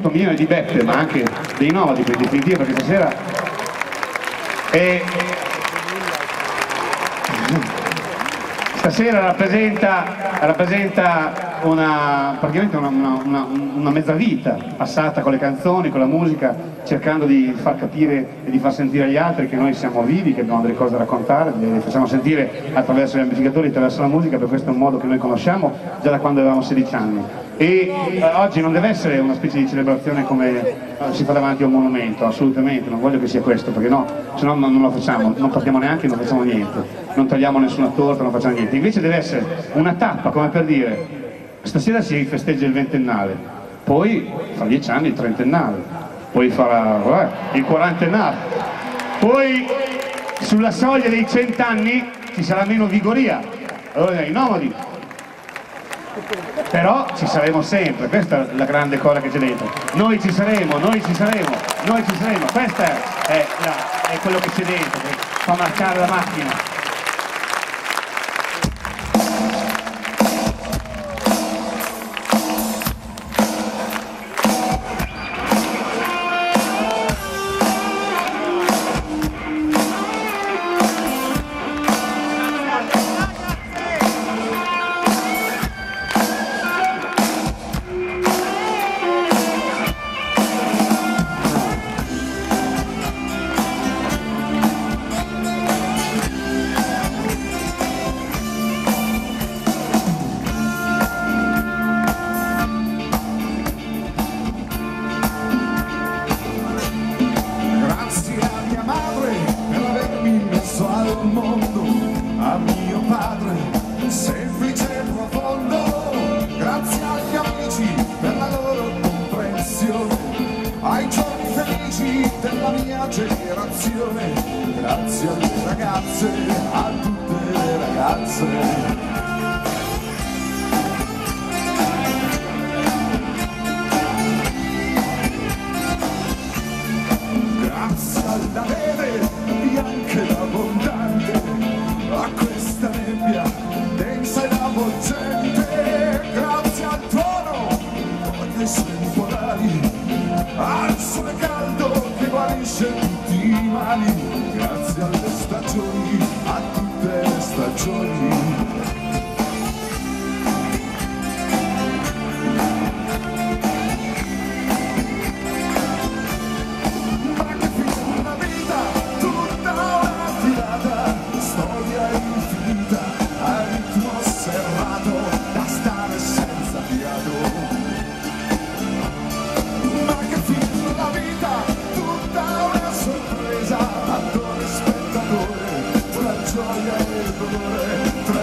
soprattutto mio e di Beppe, ma anche dei Nomadi per definitiva, perché stasera rappresenta praticamente una mezza vita passata con le canzoni, con la musica, cercando di far capire e di far sentire agli altri che noi siamo vivi, che abbiamo delle cose da raccontare, le facciamo sentire attraverso gli amplificatori, attraverso la musica, per questo è un modo che noi conosciamo già da quando avevamo 16 anni. E oggi non deve essere una specie di celebrazione come si fa davanti a un monumento, assolutamente, non voglio che sia questo, perché no, se no non lo facciamo, non partiamo neanche, non facciamo niente, non tagliamo nessuna torta, non facciamo niente. Invece deve essere una tappa, come per dire, stasera si festeggia il 20ennale, poi fra 10 anni il 30ennale, poi farà il 40ennale, poi sulla soglia dei 100 anni ci sarà meno vigoria, allora i Nomadi. Però ci saremo sempre, questa è la grande cosa che c'è dentro. Noi ci saremo, noi ci saremo, noi ci saremo. Questo è quello che c'è dentro, che fa marciare la macchina. A mio padre, semplice e profondo, grazie agli amici per la loro comprensione, ai giorni felici della mia generazione, grazie alle ragazze, a tutte le ragazze. Grazie alla neve bianca ed abbondante, a questa nebbia densa ed avvolgente, grazie al tuono dei suoi polari, al sole caldo che guarisce tutti i mali, grazie alle stagioni, a tutte le stagioni. Gioia e dolore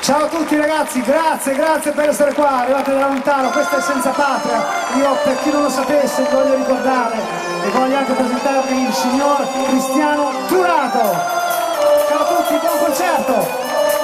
Ciao a tutti ragazzi, grazie per essere qua, arrivate da lontano, questa è Senza Patria. Io, per chi non lo sapesse, vi voglio ricordare e voglio anche presentarvi il signor Cristiano Turato. Ciao a tutti, buon concerto!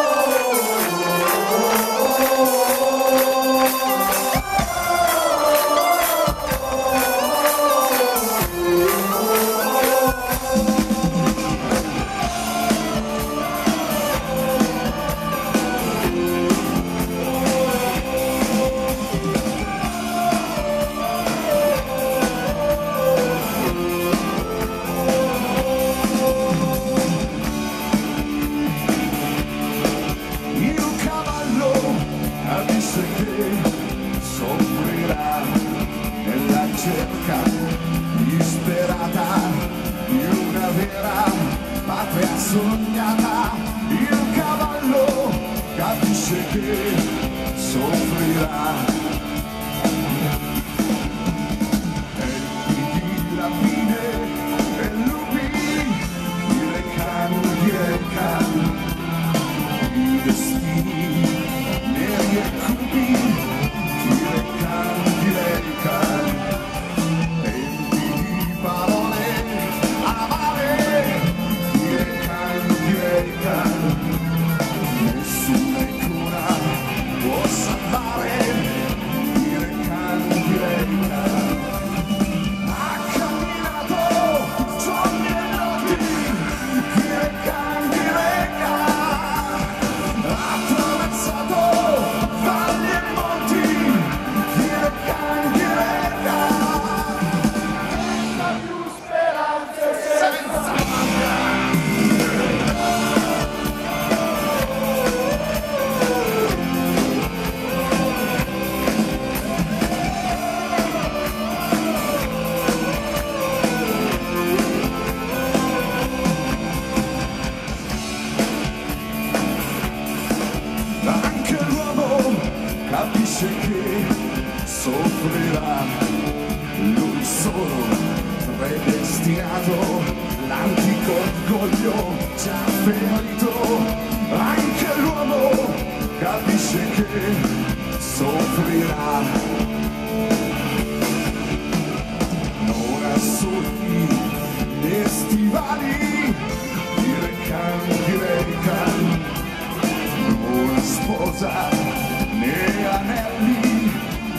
Disperata di una vera patria sognata, il cavallo capisce che soffrirà. Tempi di rapine e lupi direccano i destini neri e cupi direccano. Nessuna cura può salvare ha camminato giorni e notti ha attraversato valli e monti senza più speranze, senza capisce che soffrirà, lui solo predestinato, l'antico orgoglio già ferito. Anche l'uomo capisce che soffrirà, non ha soldi né stivali, direcan, non ha sposa né anelli,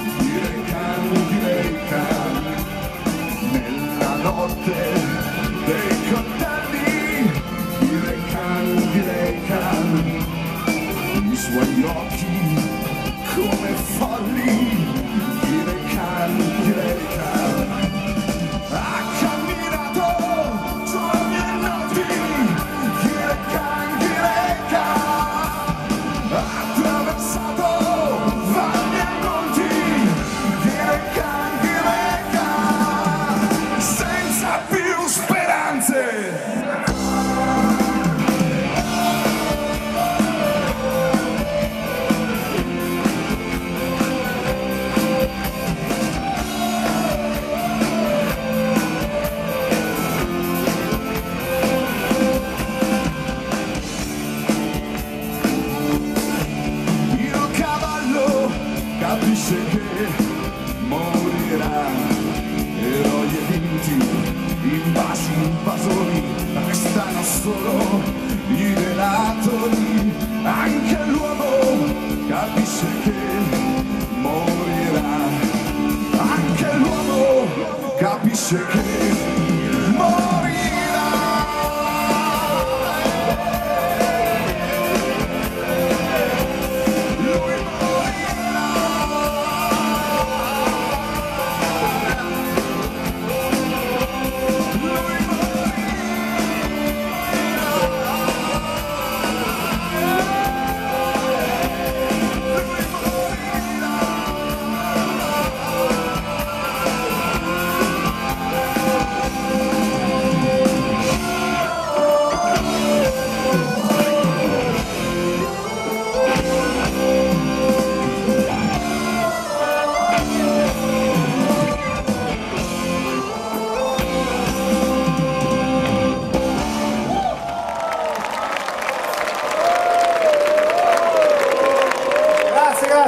direcan, nella notte dei coltelli, direcan, i suoi occhi come folli, direcan, ha camminato giorni e notti, direcan, attraversato valli e monti, senza più speranze. Capisce che morirà, eroi e vinti, invasi, invasori, restano solo i relatori. Anche l'uomo capisce che morirà, anche l'uomo capisce che morirà.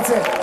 grazie.